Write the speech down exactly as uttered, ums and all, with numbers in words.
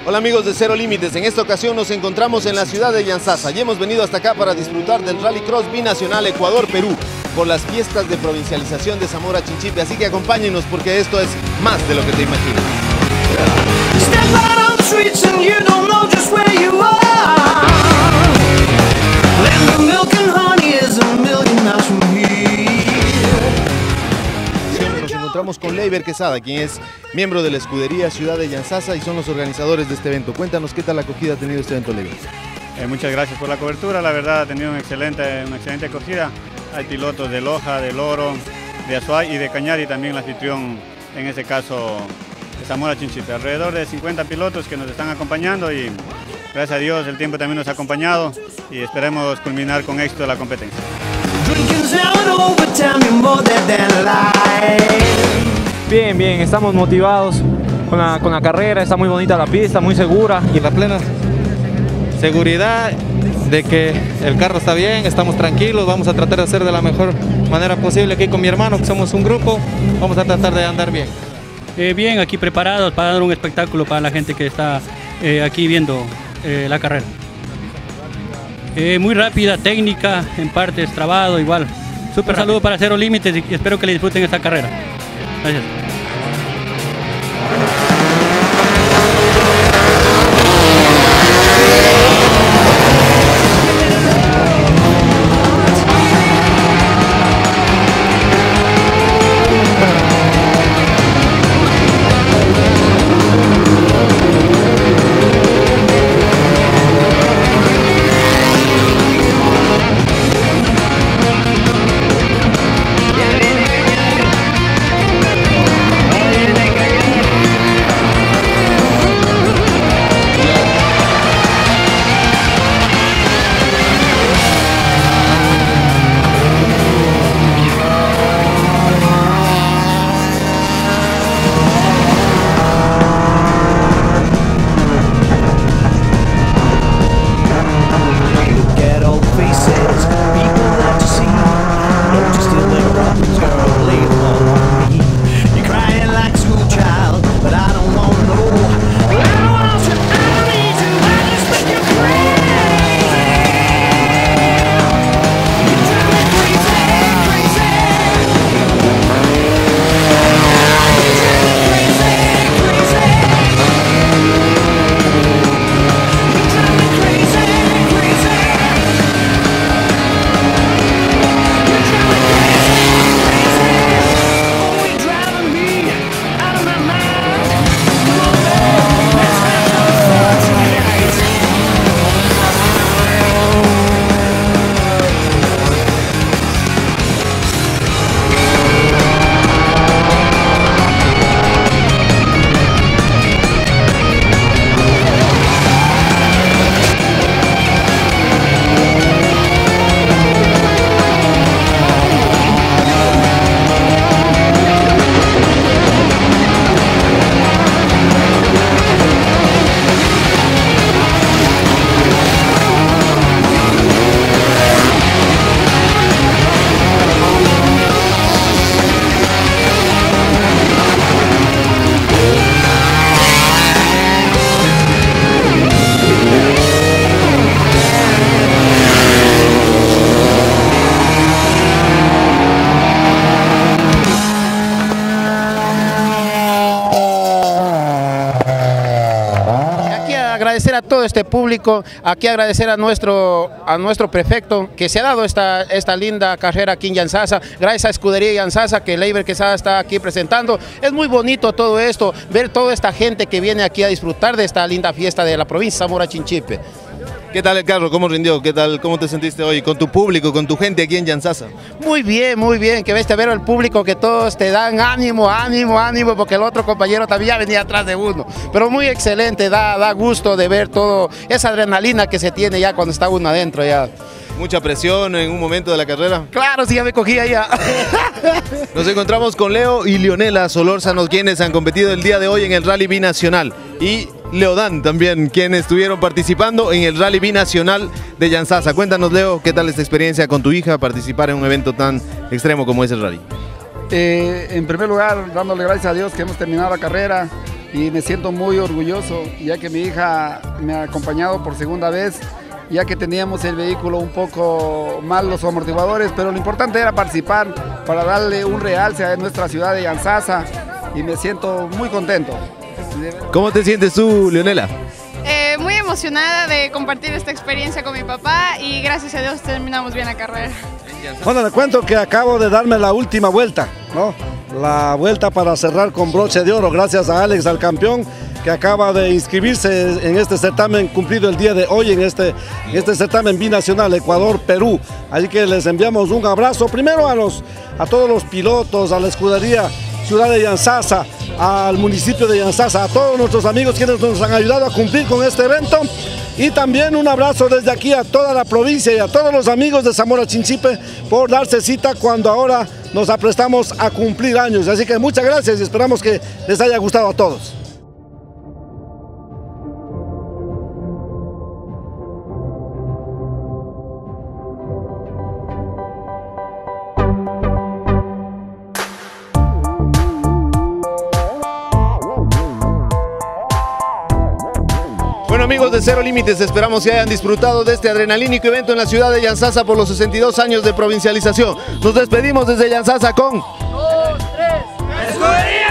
Hola amigos de Cero Límites, en esta ocasión nos encontramos en la ciudad de Yantzaza y hemos venido hasta acá para disfrutar del Rally Cross Binacional Ecuador-Perú por las fiestas de provincialización de Zamora Chinchipe, así que acompáñenos porque esto es más de lo que te imaginas. Nos encontramos con Leiber Quesada, quien es miembro de la escudería Ciudad de Yantzaza y son los organizadores de este evento. Cuéntanos qué tal la acogida ha tenido este evento, Leiber. Eh, muchas gracias por la cobertura, la verdad ha tenido una excelente, una excelente acogida. Hay pilotos de Loja, de Loro, de Azuay y de Cañari, también el anfitrión, en este caso de Zamora Chinchipe. Alrededor de cincuenta pilotos que nos están acompañando y gracias a Dios el tiempo también nos ha acompañado y esperemos culminar con éxito la competencia. Bien, bien, estamos motivados con la, con la carrera, está muy bonita la pista, muy segura. Y la plena seguridad de que el carro está bien, estamos tranquilos, vamos a tratar de hacer de la mejor manera posible aquí con mi hermano, que somos un grupo, vamos a tratar de andar bien. Eh, bien, aquí preparados para dar un espectáculo para la gente que está eh, aquí viendo eh, la carrera. Eh, muy rápida, técnica, en partes trabado, igual. Súper saludo para Cero Límites y espero que le disfruten esta carrera. Gracias. Agradecer a todo este público, aquí agradecer a nuestro, a nuestro prefecto que se ha dado esta, esta linda carrera aquí en Yantzaza, gracias a Escudería Yantzaza que Leiber Quesada está aquí presentando. Es muy bonito todo esto, ver toda esta gente que viene aquí a disfrutar de esta linda fiesta de la provincia de Zamora Chinchipe. ¿Qué tal el carro? ¿Cómo rindió? ¿Qué tal? ¿Cómo te sentiste hoy con tu público, con tu gente aquí en Yantzaza? Muy bien, muy bien, que ves te ver al público que todos te dan ánimo, ánimo, ánimo, porque el otro compañero también ya venía atrás de uno. Pero muy excelente, da, da gusto de ver todo, esa adrenalina que se tiene ya cuando está uno adentro ya. ¿Mucha presión en un momento de la carrera? Claro, sí, ya me cogía ya. Nos encontramos con Leo y Leonela Solórzano, quienes han competido el día de hoy en el Rally Binacional. Y Leodán también, quienes estuvieron participando en el Rally Binacional de Yantzaza. Cuéntanos, Leo, ¿qué tal esta experiencia con tu hija, participar en un evento tan extremo como es el Rally? Eh, en primer lugar, dándole gracias a Dios que hemos terminado la carrera. y me siento muy orgulloso, ya que mi hija me ha acompañado por segunda vez, ya que teníamos el vehículo un poco mal los amortiguadores, pero lo importante era participar para darle un realce a nuestra ciudad de Yantzaza y me siento muy contento. ¿Cómo te sientes tú, Leonela? Eh, muy emocionada de compartir esta experiencia con mi papá y gracias a Dios terminamos bien la carrera. Bueno, le cuento que acabo de darme la última vuelta, ¿no? La vuelta para cerrar con broche de oro, gracias a Alex, al campeón, que acaba de inscribirse en este certamen cumplido el día de hoy, en este, en este certamen binacional Ecuador-Perú. Así que les enviamos un abrazo, primero a, los, a todos los pilotos, a la escudería Ciudad de Yantzaza, al municipio de Yantzaza, a todos nuestros amigos quienes nos han ayudado a cumplir con este evento. Y también un abrazo desde aquí a toda la provincia y a todos los amigos de Zamora Chinchipe por darse cita cuando ahora nos aprestamos a cumplir años. Así que muchas gracias y esperamos que les haya gustado a todos. Bueno, amigos de Cero Límites, esperamos que hayan disfrutado de este adrenalínico evento en la ciudad de Yantzaza por los sesenta y dos años de provincialización. Nos despedimos desde Yantzaza con... dos, tres, ¡Escudería!